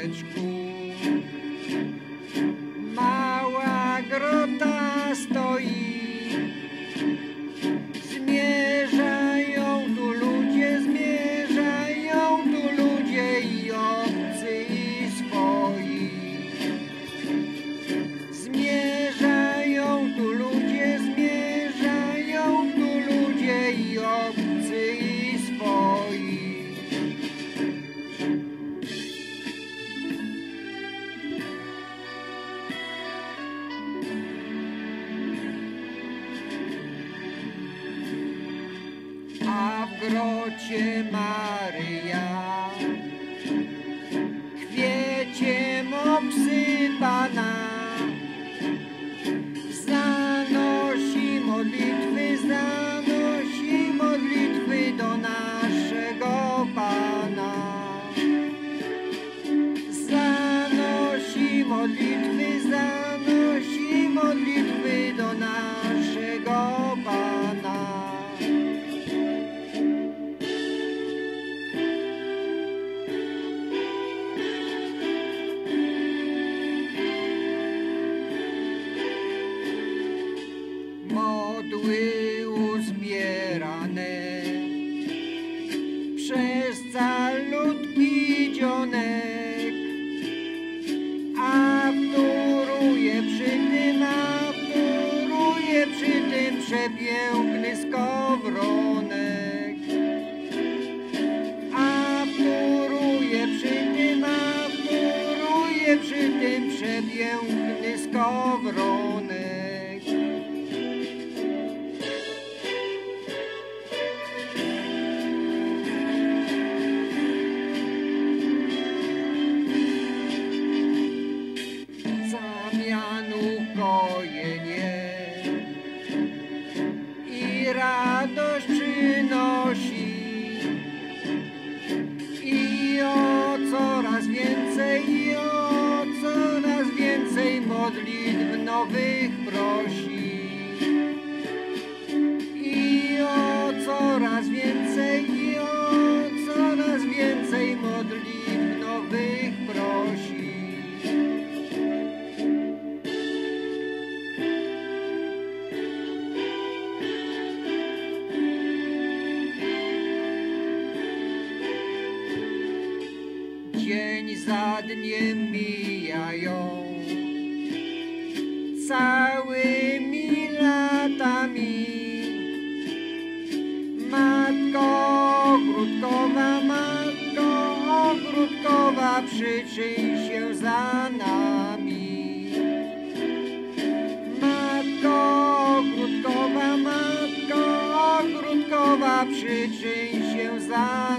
ogródeczku. Mała grota stoi, zmierzają tu ludzie i obcy i swoi. Zmierzają tu ludzie i obcy i swoi. A w grocie Maryja kwieciem obsypana zanosi modlitwy do naszego Pana. Zanosi modlitwy do naszego Pana. Modły uzbierane przez calutki dzionek, a wtóruje przy tym przepiękny skowronek. A wtóruje przy tym przepiękny skowronek. Ukojenie i radość przynosi i o coraz więcej modlitw nowych prosi. I o coraz więcej modlitw nowych prosi. Dzień za dniem mijają całymi latami. Matko ogródkowa, przyczyń się za nami. Matko ogródkowa, przyczyń się za nami.